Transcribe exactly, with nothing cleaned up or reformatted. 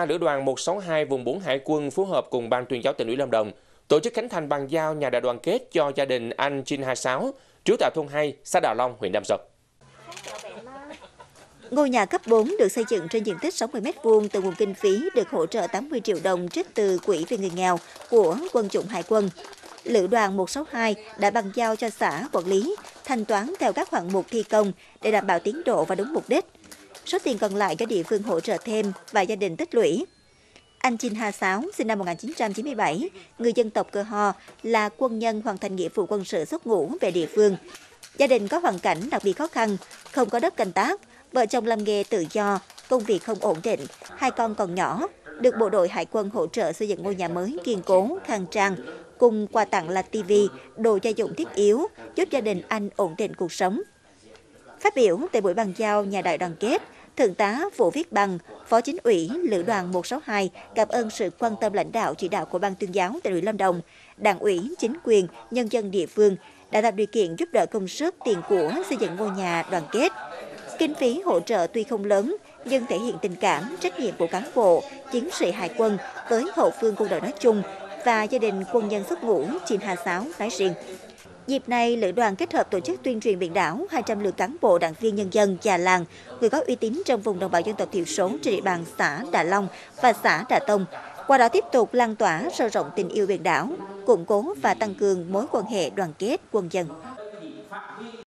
Lữ đoàn một sáu hai vùng bốn Hải quân phối hợp cùng Ban tuyên giáo Tỉnh ủy Lâm Đồng tổ chức khánh thành bàn giao nhà đại đoàn kết cho gia đình anh Chin hai sáu, trú tại thôn hai, xã Đà Long, huyện Đam Rông. Ngôi nhà cấp bốn được xây dựng trên diện tích sáu mươi mét vuông từ nguồn kinh phí được hỗ trợ tám mươi triệu đồng trích từ Quỹ vì người nghèo của Quân chủng Hải quân. Lữ đoàn một sáu hai đã bàn giao cho xã quản lý, thanh toán theo các hạng mục thi công để đảm bảo tiến độ và đúng mục đích. Số tiền còn lại do địa phương hỗ trợ thêm và gia đình tích lũy. Anh Chin hai sáu, sinh năm một nghìn chín trăm chín mươi bảy, người dân tộc Cơ Ho, là quân nhân hoàn thành nghĩa vụ quân sự xuất ngũ về địa phương. Gia đình có hoàn cảnh đặc biệt khó khăn, không có đất canh tác, vợ chồng làm nghề tự do, công việc không ổn định, hai con còn nhỏ, được bộ đội Hải quân hỗ trợ xây dựng ngôi nhà mới kiên cố, khang trang, cùng quà tặng là tivi, đồ gia dụng thiết yếu, giúp gia đình anh ổn định cuộc sống. Phát biểu tại buổi bàn giao nhà đại đoàn kết, Thượng tá Vũ Viết Bằng, Phó Chính ủy Lữ đoàn một sáu hai cảm ơn sự quan tâm lãnh đạo chỉ đạo của Ban tuyên giáo Tỉnh ủy Lâm Đồng, Đảng ủy, chính quyền, nhân dân địa phương đã tạo điều kiện giúp đỡ công sức tiền của xây dựng ngôi nhà đoàn kết. Kinh phí hỗ trợ tuy không lớn, nhưng thể hiện tình cảm, trách nhiệm của cán bộ, chiến sĩ Hải quân với hậu phương quân đội nói chung và gia đình quân nhân xuất ngũ Chin hai sáu nói riêng. Dịp này, Lữ đoàn kết hợp tổ chức tuyên truyền biển đảo hai trăm lượt cán bộ, đảng viên, nhân dân, già làng, người có uy tín trong vùng đồng bào dân tộc thiểu số trên địa bàn xã Đà Long và xã Đà Tông. Qua đó tiếp tục lan tỏa sâu rộng tình yêu biển đảo, củng cố và tăng cường mối quan hệ đoàn kết quân dân.